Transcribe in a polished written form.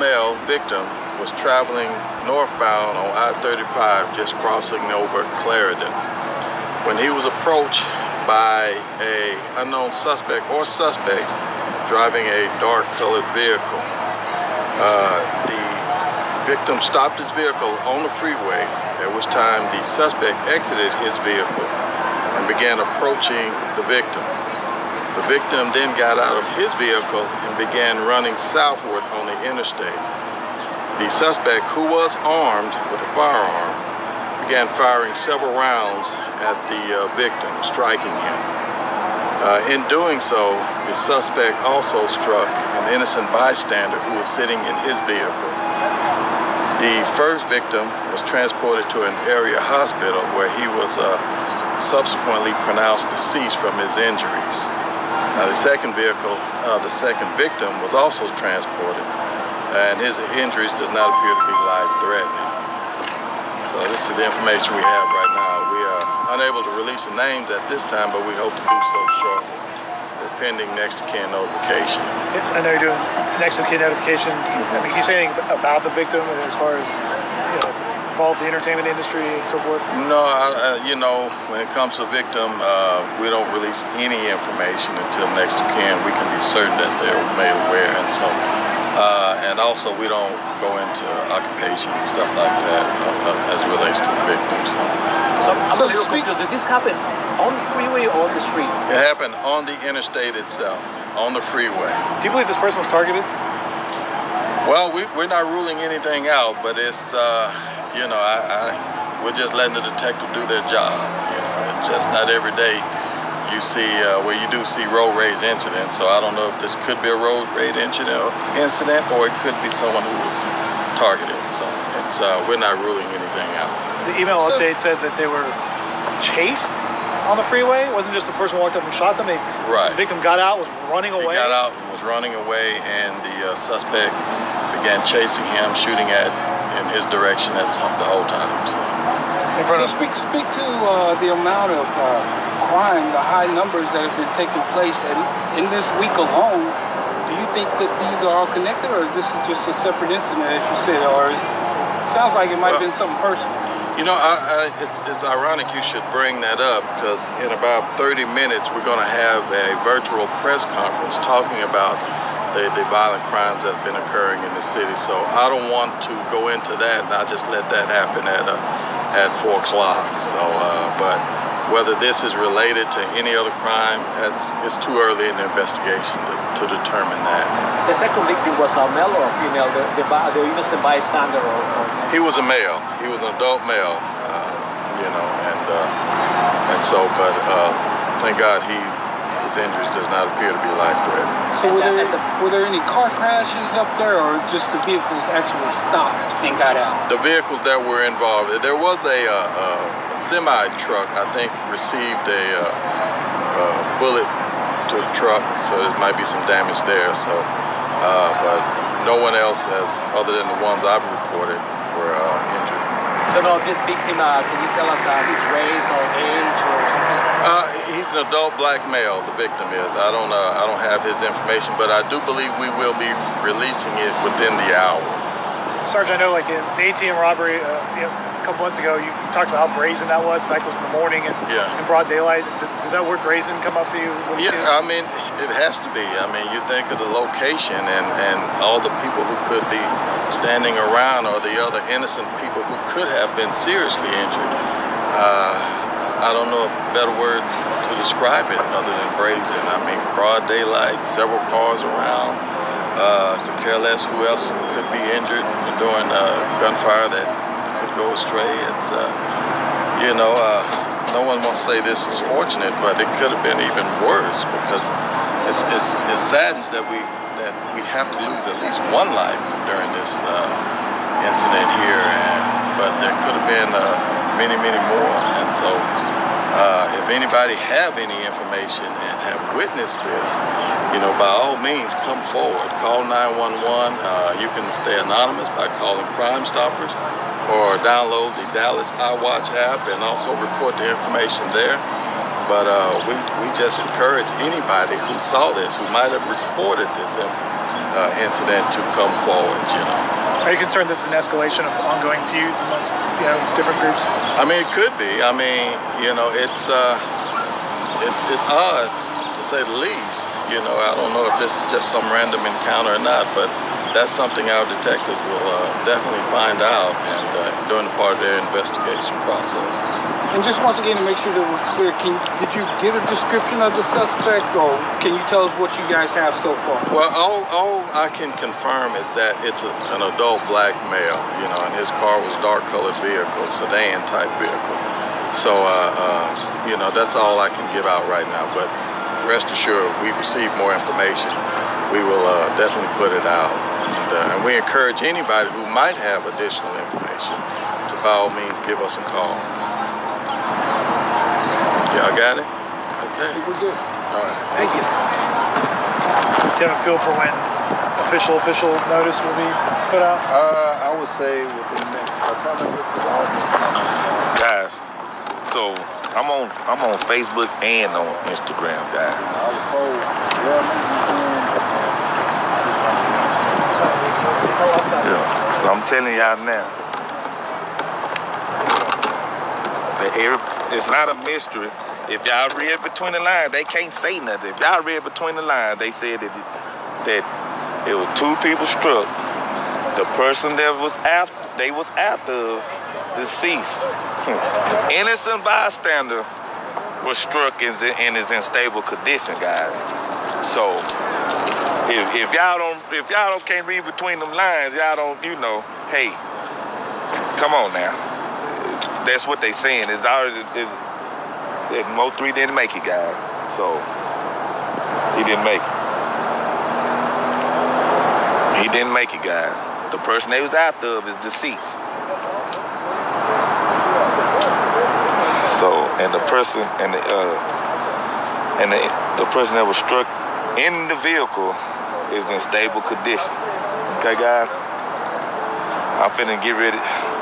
male victim was traveling northbound on I-35, just crossing over Clarendon, when he was approached by an unknown suspect or suspects driving a dark-colored vehicle. The victim stopped his vehicle on the freeway, at which time the suspect exited his vehicle and began approaching the victim. The victim then got out of his vehicle and began running southward on the interstate. The suspect, who was armed with a firearm, began firing several rounds at the victim, striking him. In doing so, the suspect also struck an innocent bystander who was sitting in his vehicle. The first victim was transported to an area hospital where he was subsequently pronounced deceased from his injuries. The second victim was also transported, and his injuries does not appear to be life-threatening. So this is the information we have right now. We are unable to release the names at this time, but we hope to do so shortly. We're pending next of kin notification. Yes, I know you're doing next of kin notification. I mean, can you say anything about the victim as far as, involved the entertainment industry and so forth? No, when it comes to victim, we don't release any information until next of kin. We can be certain that they're made aware, and so, and also we don't go into occupation and stuff like that as it relates to the victims. So I'm a little confused. Did this happen on the freeway or on the street? It happened on the interstate itself, on the freeway. Do you believe this person was targeted? Well, we're not ruling anything out, but it's, we're just letting the detective do their job. It's just not every day you see where you do see road rage incidents. So I don't know if this could be a road rage incident, or it could be someone who was targeted. So it's we're not ruling anything out. The email update says that they were chased on the freeway. It wasn't just the person walked up and shot them. Right. The victim got out, was running away. He got out and was running away, and the suspect began chasing him, shooting in his direction the whole time. So speak to the amount of crime, the high numbers that have been taking place, and in this week alone, do you think that these are all connected, or is this just a separate incident, as you said, or it sounds like it might have been something personal? It's ironic you should bring that up, because in about 30 minutes we're going to have a virtual press conference talking about the violent crimes that have been occurring in the city. So I don't want to go into that, and I just let that happen at 4 o'clock. So, but whether this is related to any other crime, it's too early in the investigation to determine that. The second victim was a male or a female? The innocent bystander, or he was a male. He was an adult male, and so, but thank God his injuries does not appear to be life-threatening. So were there any car crashes up there, or just the vehicles actually stopped and got out? The vehicles that were involved, there was a semi-truck, I think, received a bullet to the truck, so there might be some damage there. So, but no one else, other than the ones I've reported, were injured. So now this victim, can you tell us his race or age or something? He's an adult black male, the victim is. I don't have his information, but I do believe we will be releasing it within the hour. Sergeant, I know like in the ATM robbery a couple months ago, you talked about how brazen that was. In fact, it was in the morning and in broad daylight. Does that word brazen come up for you? I mean, it has to be. I mean, you think of the location and all the people who could be standing around, or the other innocent people who could have been seriously injured. I don't know a better word to describe it other than brazen. I mean, broad daylight, several cars around. Could care less who else could be injured during gunfire that could go astray. It's, no one wants to say this is fortunate, but it could have been even worse, because it saddens that we have to lose at least one life during this incident here, but there could have been many, many more. And so if anybody have any information and have witnessed this, by all means, come forward. Call 911. You can stay anonymous by calling Crime Stoppers, or download the Dallas iWatch app and also report the information there. But we just encourage anybody who saw this, who might have recorded this incident to come forward, you know. Are you concerned this is an escalation of ongoing feuds amongst, you know, different groups? I mean, it could be. I mean, you know, it's odd to say the least. You know, I don't know if this is just some random encounter or not, but that's something our detectives will definitely find out and during the part of their investigation process. And just once again to make sure that we're clear, did you get a description of the suspect, or can you tell us what you guys have so far? Well, all I can confirm is that it's an adult black male, you know, and his car was dark colored vehicle, sedan type vehicle. So, you know, that's all I can give out right now, but rest assured, we receive more information. We will definitely put it out. And we encourage anybody who might have additional information to, by all means, give us a call. Y'all got it? Okay. We're good. All right. Thank you. Do you have a feel for when official notice will be put out? I would say within the next. Guys, so I'm on Facebook and on Instagram, guys. Yeah, so I'm telling y'all now. It's not a mystery. If y'all read between the lines, they can't say nothing. If y'all read between the lines, they said that it was two people struck. The person that was after deceased. Innocent bystander was struck and is in stable condition, guys. So if y'all can't read between them lines, y'all don't, you know, hey, come on now. That's what they saying. It's already Mo3 didn't make it, guys. So he didn't make it. He didn't make it, guys. The person they was after is deceased. So, and the person the person that was struck in the vehicle is in stable condition. Okay, guys? I'm finna get ready.